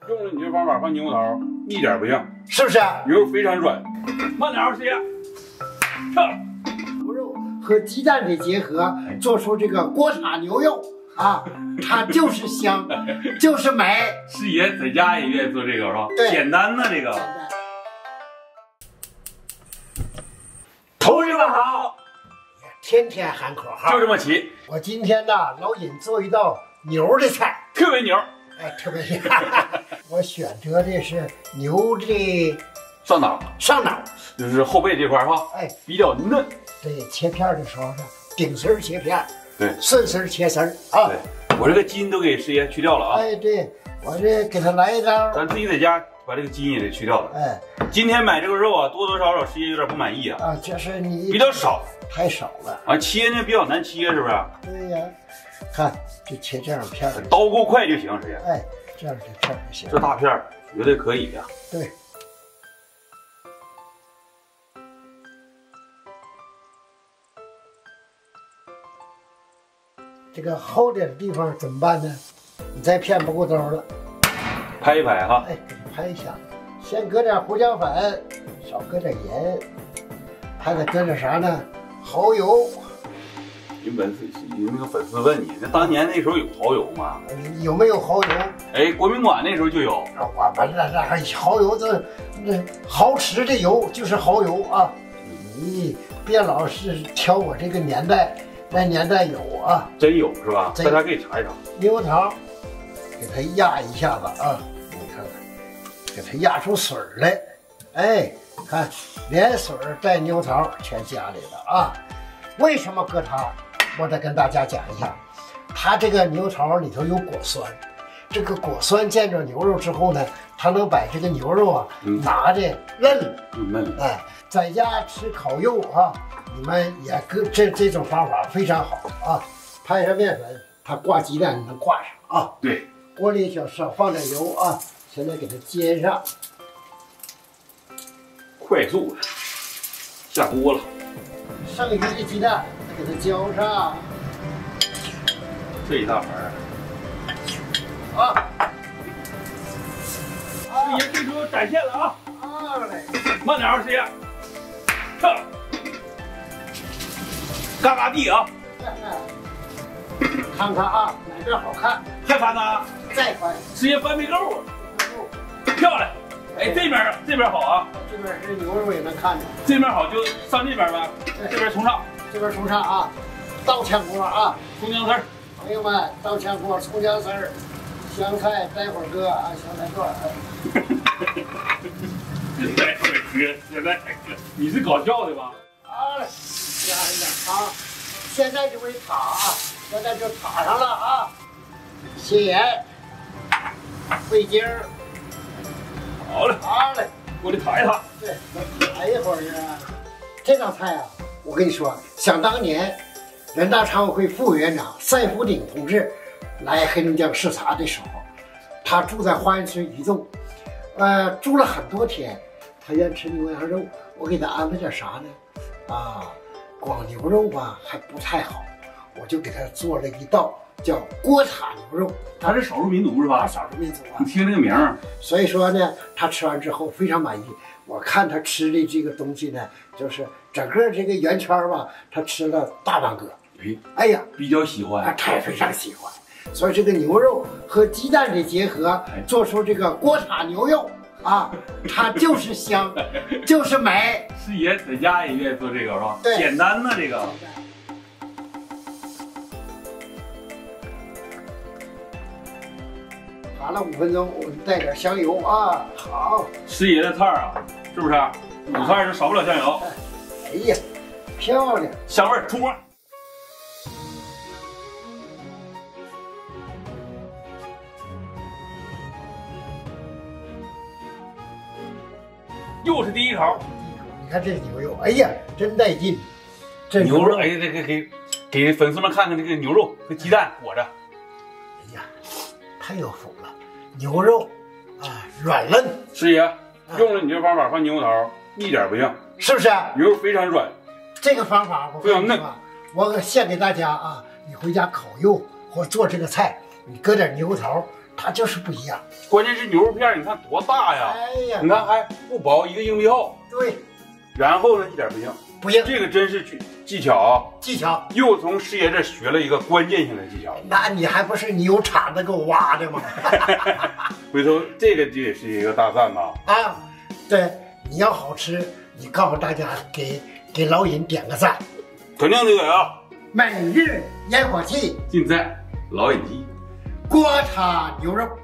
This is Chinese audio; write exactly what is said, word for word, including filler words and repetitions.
用了你这方法放牛头，一点不像， 是不是啊？ 牛肉非常软。慢点，师爷，漂亮。 牛肉和鸡蛋的结合，做出这个锅铲牛肉啊，它就是香，就是美。 师爷在家也愿意做这个是吧？ 对， 简单呢这个。 同志们好，天天喊口号， 就这么齐。 我今天呢，老尹做一道牛的菜， 特别牛。 哎，特别厉害。我选择的是牛的上脑， 上脑， 就是后背这块哈， 哎， 比较嫩。 对，切片的时候呢，顶丝切片， 对， 顺丝切丝啊。 对，我这个筋都给师爷去掉了啊。 哎，对，我这给他来一刀。 咱自己在家把这个筋也得去掉了。 哎， 今天买这个肉啊，多多少少师爷有点不满意啊。 啊，就是你比较少， 太少了啊，切呢比较难切，是不是？ 对呀，看就切这样片儿， 刀够快就行，师爷。 哎，这样的片儿就行。 这大片儿绝对可以呀。 对。这个厚点的地方怎么办呢？你再片不够刀了， 拍一拍哈。 哎，给它拍一下，先搁点胡椒粉，少搁点盐，还得搁点啥呢？蚝油。 有粉丝有那个粉丝问你，那当年那时候有蚝油吗？ 有没有蚝油？ 哎，国民馆那时候就有。 我们那那蚝油这那好吃的油就是蚝油啊！你别老是挑我这个年代。那年代有啊， 真有是吧？大家可以查一查。 牛头，给它压一下子啊，你看看，给它压出水来，哎，看连水带牛头全加里了啊。为什么搁它？我得跟大家讲一下，它这个牛头里头有果酸，这个果酸见着牛肉之后呢，它能把这个牛肉啊、嗯、拿的嫩了， 嫩了。 哎，在家吃烤肉啊。你们也跟这这种方法非常好啊！拍上面粉，它挂鸡蛋你能挂上啊。 对， 锅里小少放点油啊，现在给它煎上， 快速的下锅了。 剩余的鸡蛋给它浇上， 这一大盘啊！ 师爷这时候展现了啊！ 啊嘞， 慢点啊，师爷，漂亮。嘎嘎地啊！ 看看啊，哪边好看？ 还翻呢？ 再翻。 师爷翻没够啊！漂亮！哎，这边这边好啊！ 这边是牛肉也能看着。 这边好就上这边呗。这边从上， 这边从上啊！倒炝锅啊！ 葱姜丝儿， 朋友们，倒炝锅，葱姜丝儿，香菜，待会儿搁啊，香菜段。 待会儿搁，现在还搁，你是搞笑的吧？ 啊！加上点糖，现在就会塔啊，现在就塔上了啊。咸盐、味精儿， 好嘞， 好嘞， 我得塔一塔。 对，塔一会儿呢。这道菜啊，我跟你说，想当年，人大常委会副委员长赛福鼎同志来黑龙江视察的时候，他住在花园村一栋，呃，住了很多天，他愿吃牛羊肉，我给他安排点啥呢？啊。光牛肉吧还不太好，我就给他做了一道叫锅铲牛肉。 他是少数民族是吧？ 少数民族啊！ 你听这个名儿， 所以说呢，他吃完之后非常满意。我看他吃的这个东西呢，就是整个这个圆圈吧，他吃了大半个。 哎， 哎呀， 比较喜欢， 啊，他也非常喜欢。所以这个牛肉和鸡蛋的结合，做出这个锅铲牛肉。啊，它就是香，就是美。 师爷在家也愿意做这个是吧？ 对， 简单呢这个。 炸了五分钟，我们带点香油啊。好， 师爷的菜啊，是不是？鲁菜是少不了香油。 哎呀，漂亮， 香味儿出锅。又是第一口， 你看这牛肉，哎呀，真带劲！这牛肉，哎，这给给给粉丝们看看这个牛肉和鸡蛋裹着。 哎呀，太有福了！牛肉啊，软嫩。 师爷用了你这方法放牛头，一点不像， 是不是啊？ 牛肉非常软。 这个方法我非常嫩， 我献给大家啊！你回家烤肉或做这个菜，你搁点牛头， 它就是不一样。 关键是牛肉片，你看多大呀！ 哎呀， 你看还不薄，一个硬币厚。 对， 然后呢，一点不硬， 不硬， 这个真是技技巧啊！ 技巧， 又从师爷这学了一个关键性的技巧。 那你还不是你有铲子给我挖的吗？ 回头这个就也是一个大赞呐！ 啊，对，你要好吃，你告诉大家给给老尹点个赞， 肯定得给啊！ 每日烟火气尽在老尹记。 锅叉牛肉。